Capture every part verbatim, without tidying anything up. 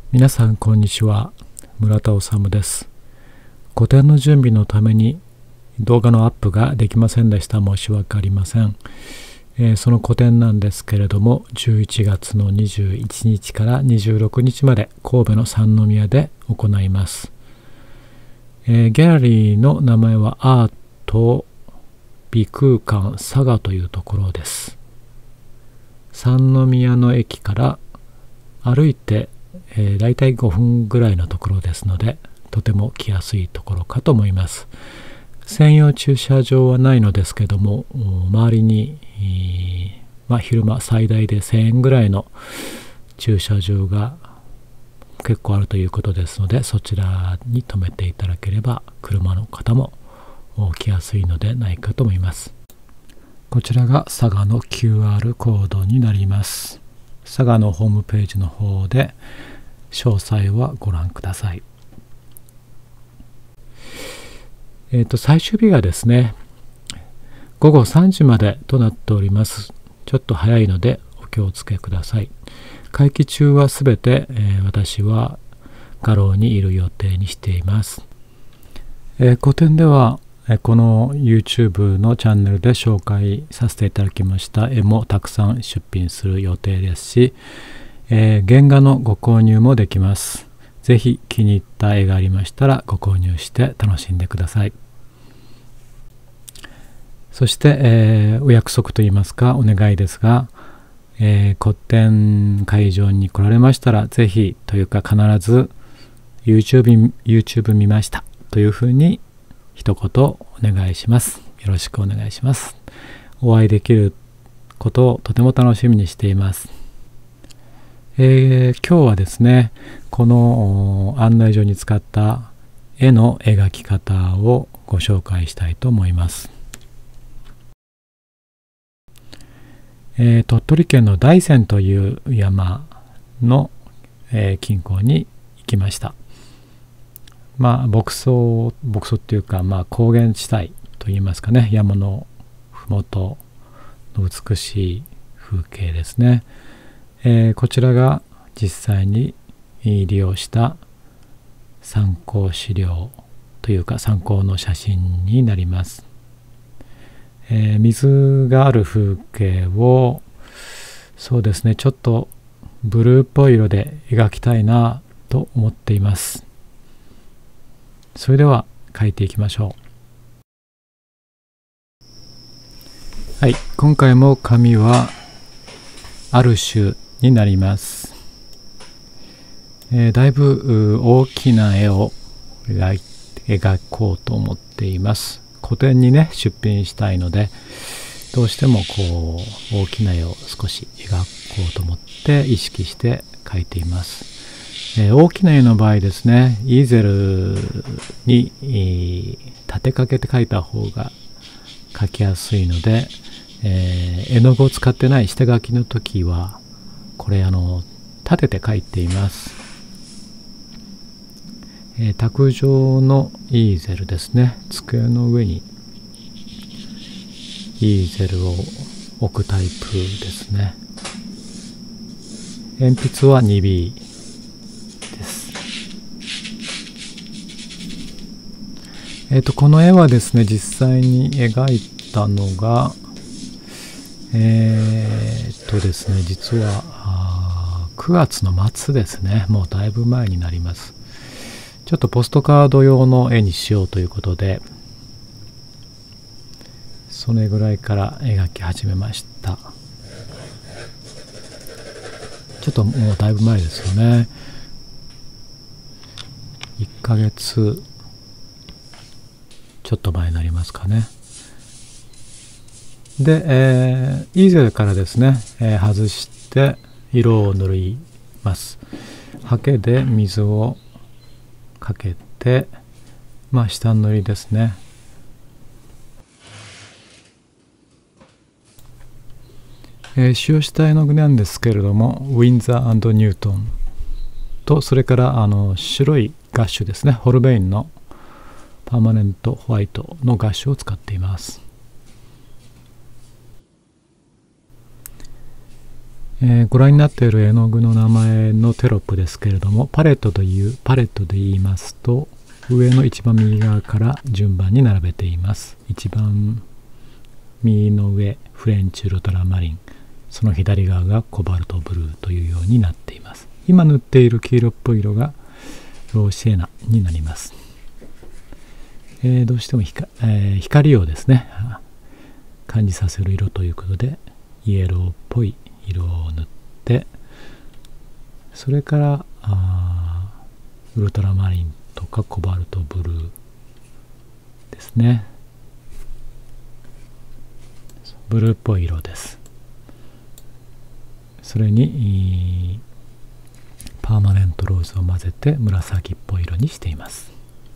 皆さんこんにちは。村田治です。個展の準備のために動画のアップができませんでした。申し訳ありません。えー、その個展なんですけれども、じゅういちがつのにじゅういちにちからにじゅうろくにちまで神戸の三宮で行います。えー、ギャラリーの名前はアート美空間佐賀というところです。三宮の駅から歩いてえー、だいたいごふんぐらいのところですので、とても来やすいところかと思います。専用駐車場はないのですけども、周りに、えーまあ、昼間最大でせんえんぐらいの駐車場が結構あるということですので、そちらに停めていただければ車の方も来やすいのでないかと思います。こちらが佐賀の キューアール コードになります。佐賀のホームページの方で詳細はご覧ください。えっと、最終日がですね、ごごさんじまでとなっております。ちょっと早いのでお気をつけください。会期中はすべて、えー、私は画廊にいる予定にしています。えー、個展ではこの YouTube のチャンネルで紹介させていただきました絵もたくさん出品する予定ですし、えー、原画のご購入もできます。ぜひ気に入った絵がありましたらご購入して楽しんでください。そして、えー、お約束といいますかお願いですが、えー、個展会場に来られましたらぜひというか必ず YouTube, YouTube 見ましたというふうに一言お願いします。よろしくお願いします。お会いできることをとても楽しみにしています。えー、今日はですね、この案内所に使った絵の描き方をご紹介したいと思います。えー、鳥取県の大山という山の、えー、近郊に行きました。まあ牧草牧草っていうか、まあ、高原地帯といいますかね、山のふもとの美しい風景ですね。えー、こちらが実際に利用した参考資料というか参考の写真になります。えー、水がある風景をそうですね、ちょっとブルーっぽい色で描きたいなと思っています。それでは描いていきましょう。はい、今回も紙はアルシュになります。えー、だいぶ大きな絵を描こうと思っています。個展にね出品したいので、どうしてもこう大きな絵を少し描こうと思って意識して描いています。えー、大きな絵の場合ですね、イーゼルに、えー、立てかけて描いた方が描きやすいので、えー、絵の具を使ってない下書きの時はこれあの立てて描いています。えー、卓上のイーゼルですね、机の上にイーゼルを置くタイプですね。鉛筆は ツービーえー、とこの絵はですね、実際に描いたのがえー、っとですね実はくがつの末ですね。もうだいぶ前になります。ちょっとポストカード用の絵にしようということで、それぐらいから描き始めました。ちょっともうだいぶ前ですよね。いっかげつちょっと前になりますかね。で、えー、イーゼルからですね、えー、外して色を塗ります。ハケで水をかけて、まあ下塗りですね。えー、使用した絵の具なんですけれども、ウィンザー&ニュートンと、それからあの白いガッシュですね、ホルベインのパーマネントホワイトのガッシュを使っています。 えー、ご覧になっている絵の具の名前のテロップですけれども、パレットというパレットで言いますと、上の一番右側から順番に並べています。一番右の上、フレンチウルトラマリン、その左側がコバルトブルーというようになっています。今塗っている黄色っぽい色がローシエナになります。えー、どうしても光、えー、光をですね感じさせる色ということでイエローっぽい色を塗って、それからあウルトラマリンとかコバルトブルーですね。ブルーっぽい色です。それにパーマネントローズを混ぜて紫っぽい色にしています。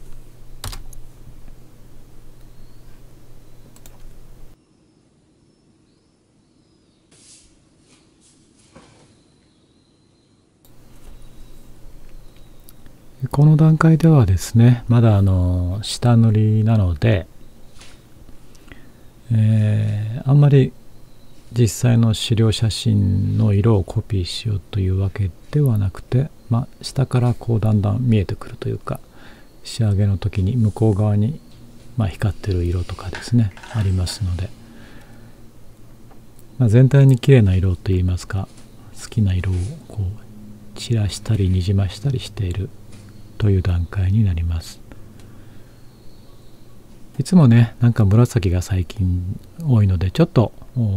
この段階ではですね、まだあの下塗りなので、えー、あんまり実際の資料写真の色をコピーしようというわけではなくて、まあ、下からこうだんだん見えてくるというか、仕上げの時に向こう側に、まあ、光ってる色とかですねありますので、まあ、全体に綺麗な色といいますか、好きな色をこう散らしたりにじましたりしているという段階になります。いつもね、なんか紫が最近多いので、ちょっと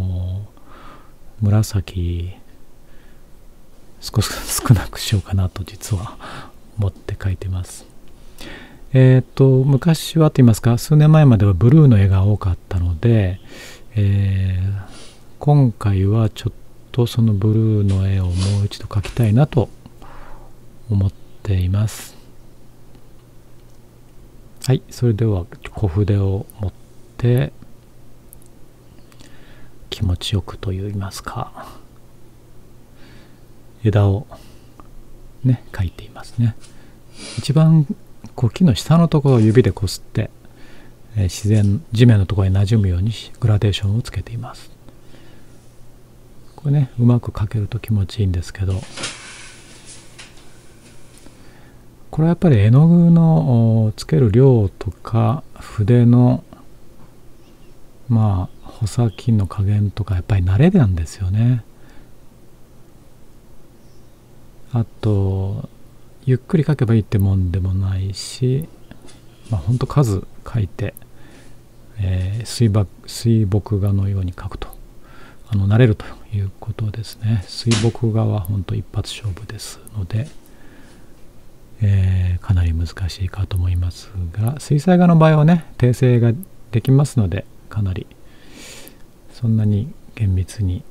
紫少し少なくしようかなと実は思って描いてます。えっと昔はと言いますか、数年前まではブルーの絵が多かったので、えー、今回はちょっとそのブルーの絵をもう一度描きたいなと思っています。はい、それでは小筆を持って気持ちよくといいますか、枝をね描いていますね。一番こう木の下のところを指でこすって、えー、自然地面のところに馴染むようにグラデーションをつけています。これね、うまく描けると気持ちいいんですけど、これはやっぱり絵の具のつける量とか筆のまあ穂先の加減とか、やっぱり慣れなんですよね。あとゆっくり描けばいいってもんでもないし、まあほんと数描いて、えー、水墨水墨画のように描くとあの慣れるということですね。水墨画は本当一発勝負ですので、えー、かなり難しいかと思いますが、水彩画の場合はね訂正ができますので、かなりそんなに厳密に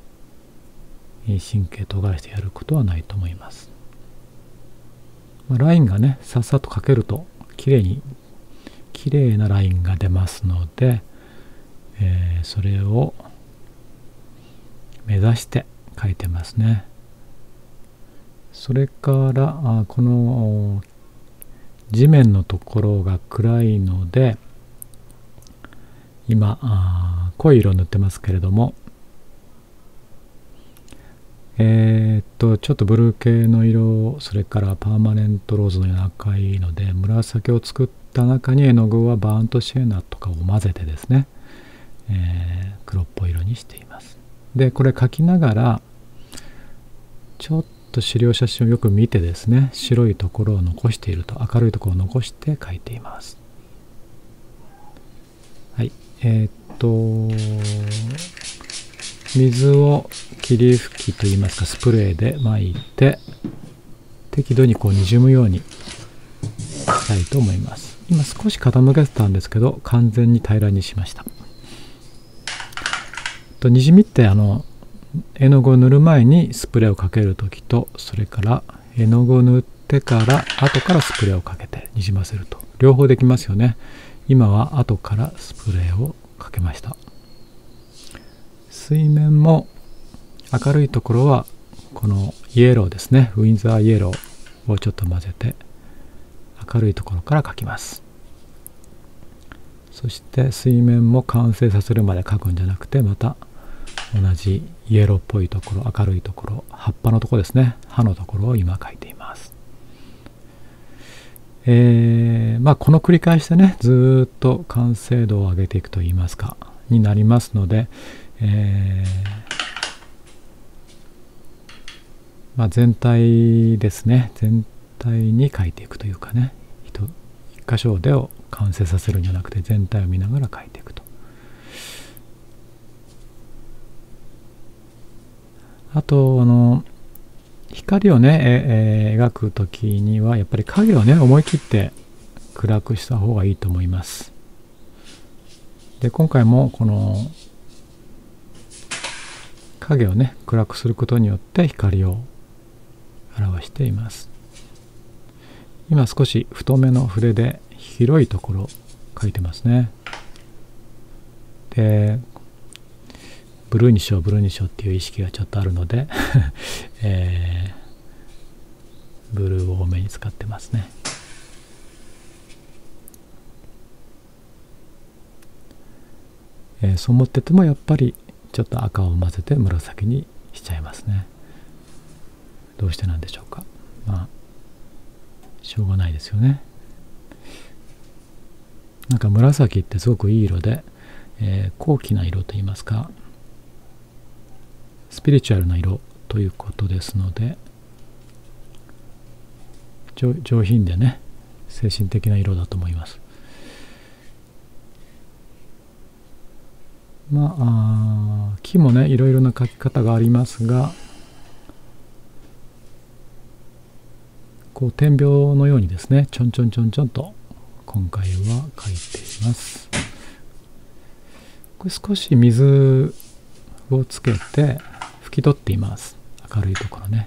神経とがらしてやることはないと思います。まあ、ラインがねさっさと描けるときれいにきれいなラインが出ますので、えー、それを目指して描いてますね。それからあこの地面のところが暗いので、今あ濃い色塗ってますけれども、えー、っとちょっとブルー系の色、それからパーマネントローズのような赤いので、紫を作った中に絵の具はバーントシエナとかを混ぜてですね、えー、黒っぽい色にしています。でこれ描きながらちょっと資料写真をよく見てですね、白いところを残していると、明るいところを残して描いています。はい、えー、っと水を霧吹きといいますかスプレーで巻いて、適度にこうにじむようにしたいと思います。今少し傾けてたんですけど、完全に平らにしました。とにじみってあの絵の具を塗る前にスプレーをかけるときと、それから絵の具を塗ってから後からスプレーをかけてにじませると、両方できますよね。今は後からスプレーをかけました。水面も明るいところはこのイエローですね、ウィンザーイエローをちょっと混ぜて明るいところから描きます。そして水面も完成させるまで描くんじゃなくて、また同じイエローっぽいところ、明るいところ、葉っぱのところですね、葉のところを今描いています。えー、まあこの繰り返しでね、ずーっと完成度を上げていくといいますかになりますので、えーまあ、全体ですね、全体に描いていくというかね、一箇所でを完成させるんじゃなくて全体を見ながら描いていくと。あとあの光をね、えー、描くときにはやっぱり影をね思い切って暗くした方がいいと思います。で今回もこの影をね暗くすることによって光を表しています。今少し太めの筆で広いところを描いてますね。でブルーにしようブルーにしようっていう意識がちょっとあるので、えー、ブルーを多めに使ってますね。えー、そう思っててもやっぱりちょっと赤を混ぜて紫にしちゃいますね。どうしてなんでしょうか。まあしょうがないですよね。なんか紫ってすごくいい色で、えー、高貴な色といいますかスピリチュアルな色ということですので、上, 上品でね精神的な色だと思います。まあ、あ木もねいろいろな描き方がありますが、こう点描のようにですねちょんちょんちょんちょんと今回は描いています。これ少し水をつけて拭き取っています。明るいところね。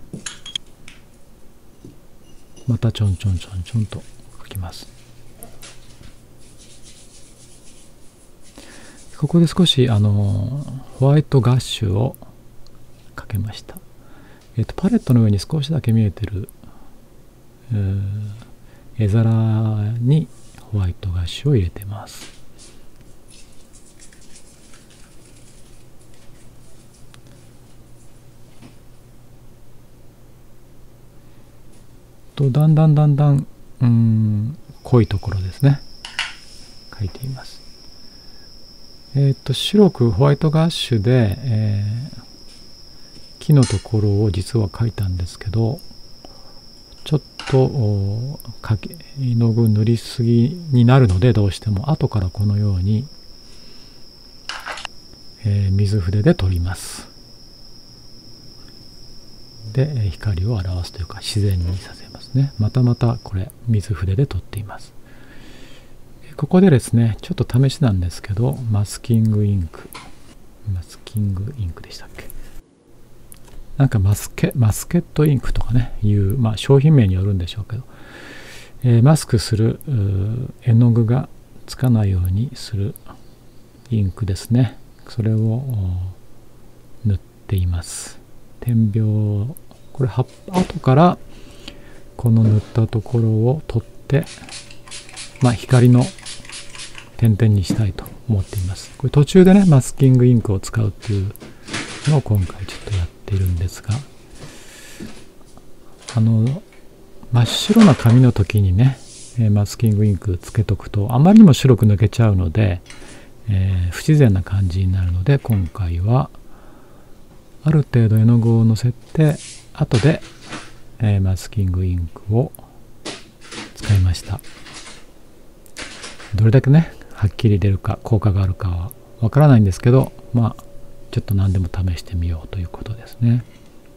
またちょんちょんちょんちょんと描きます。ここで少しあのホワイトガッシュをかけました。えっとパレットの上に少しだけ見えてる絵皿にホワイトガッシュを入れてます。とだんだんだんだんうーん濃いところですね描いています。えっと白くホワイトガッシュで、えー、木のところを実は描いたんですけど、ちょっと絵の具塗りすぎになるのでどうしても後からこのように、えー、水筆で取ります。で光を表すというか自然にさせますね。またまたこれ水筆で取っています。ここでですねちょっと試しなんですけどマスキングインクマスキングインクでしたっけ、なんかマスケマスケットインクとかねいう、まあ、商品名によるんでしょうけど、えー、マスクする絵の具がつかないようにするインクですね。それを塗っています。点描これ後からこの塗ったところを取って、まあ、光の点々にしたいと思っています。これ途中でねマスキングインクを使うっていうのを今回ちょっとやっているんですが、あの真っ白な紙の時にねマスキングインクつけとくとあまりにも白く抜けちゃうので、えー、不自然な感じになるので今回はある程度絵の具をのせて後で、えー、マスキングインクを使いました。どれだけねはっきり出るか効果があるかはわからないんですけど、まあちょっと何でも試してみようということですね。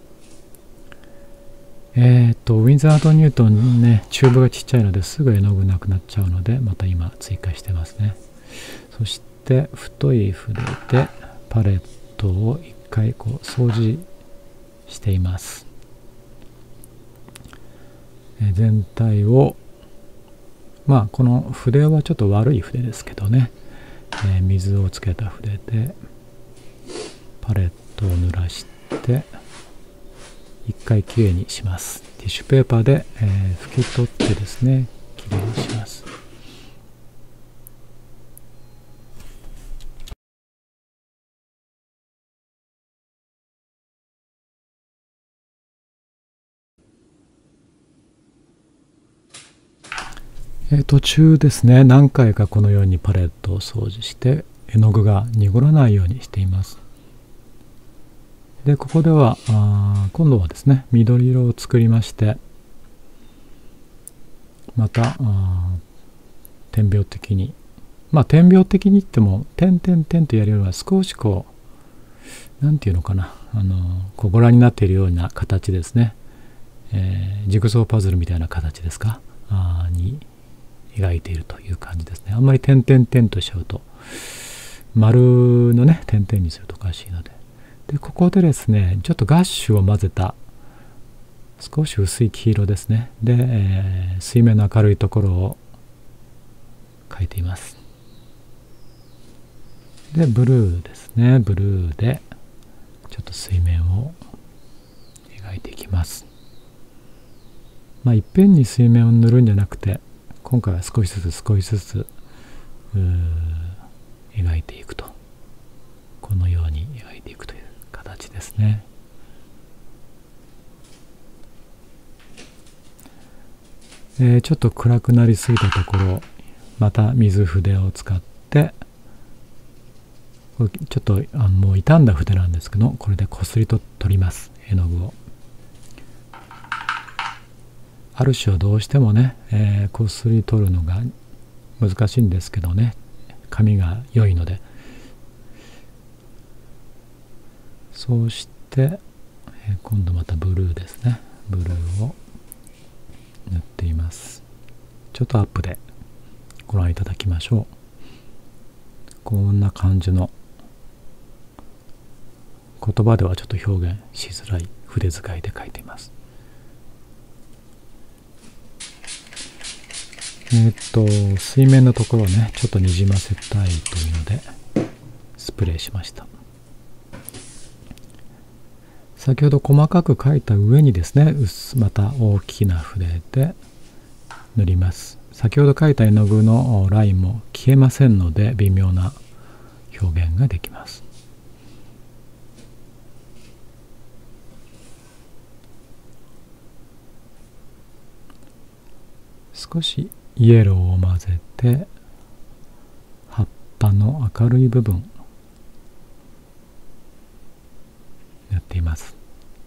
えっとウィンザード・ニュートンねチューブがちっちゃいのですぐ絵の具なくなっちゃうのでまた今追加してますね。そして太い筆でパレットを一回こう掃除しています。え全体をまあこの筆はちょっと悪い筆ですけどね、えー、水をつけた筆でパレットを濡らして一回きれいにします。ティッシュペーパーで、えー、拭き取ってですねきれいにします。 えー、途中ですね、何回かこのようにパレットを掃除して絵の具が濁らないようにしています。でここではあ今度はですね、緑色を作りまして、また点描的に、まあ点描的に言っても点点点とやるよりは少しこうなんていうのかな、あのこうご覧になっているような形ですね、えー、ジグソーパズルみたいな形ですかあに描いているという感じですね。あんまり点々点としちゃうと丸のね点々にするとおかしいので、でここでですねちょっとガッシュを混ぜた少し薄い黄色ですね。で、えー、水面の明るいところを描いています。でブルーですね、ブルーでちょっと水面を描いていきます。まあいっぺんに水面を塗るんじゃなくて、今回は少しずつ少しずつ描いていくと、このように描いていくという形ですね。えー、ちょっと暗くなりすぎたところ、また水筆を使って、これちょっとあのもう傷んだ筆なんですけど、これでこすりと取ります、絵の具を。ある種はどうしてもね、えー、こすり取るのが難しいんですけどね、紙が良いので。そうして、えー、今度またブルーですね、ブルーを塗っています。ちょっとアップでご覧いただきましょう。こんな感じの、言葉ではちょっと表現しづらい筆使いで描いています。えっと水面のところをねちょっとにじませたいというのでスプレーしました。先ほど細かく描いた上にですね、また大きな筆で塗ります。先ほど描いた絵の具のラインも消えませんので、微妙な表現ができます。少しイエローを混ぜて、葉っぱの明るい部分やっています。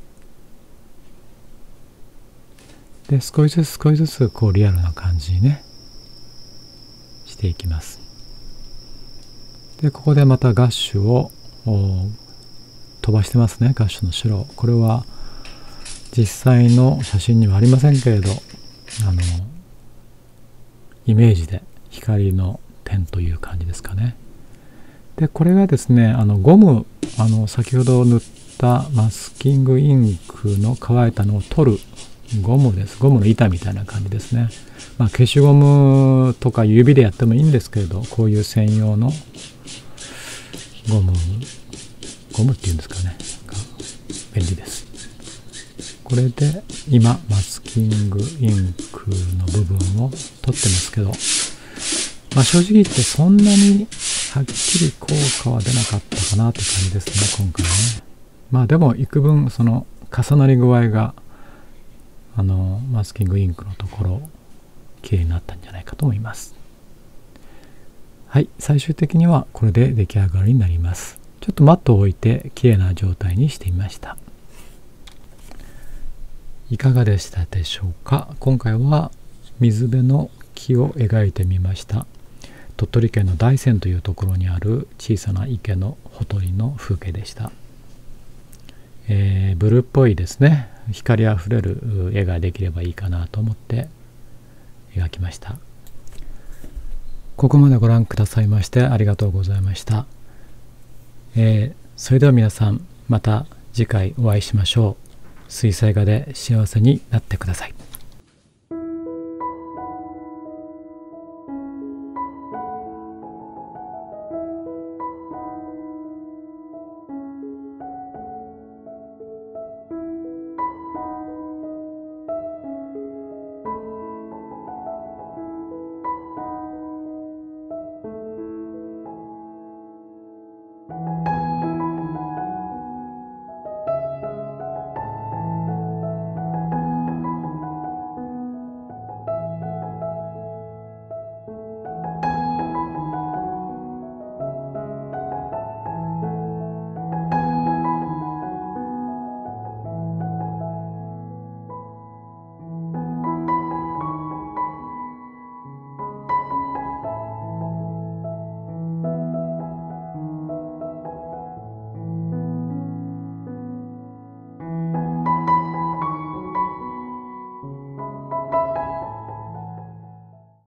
で少しずつ少しずつこうリアルな感じにねしていきます。でここでまたガッシュを飛ばしてますね。ガッシュの白、これは実際の写真にはありませんけれど、あのイメージで光の点という感じですかね。でこれがですね、あのゴム、あの先ほど塗ったマスキングインクの乾いたのを取るゴムです。ゴムの板みたいな感じですね。まあ、消しゴムとか指でやってもいいんですけれど、こういう専用のゴムゴムっていうんですかね、が便利です。これで今マスキングインクの部分を取ってますけど、まあ、正直言ってそんなにはっきり効果は出なかったかなって感じですね、今回ね。まあでも幾分その重なり具合があのマスキングインクのところ綺麗になったんじゃないかと思います。はい、最終的にはこれで出来上がりになります。ちょっとマットを置いて綺麗な状態にしてみました。いかがでしたでしょうか。今回は水辺の木を描いてみました。鳥取県の大山というところにある小さな池のほとりの風景でした。えー、ブルーっぽいですね、光あふれる絵ができればいいかなと思って描きました。ここまでご覧くださいましてありがとうございました。えー、それでは皆さんまた次回お会いしましょう。水彩画で幸せになってください。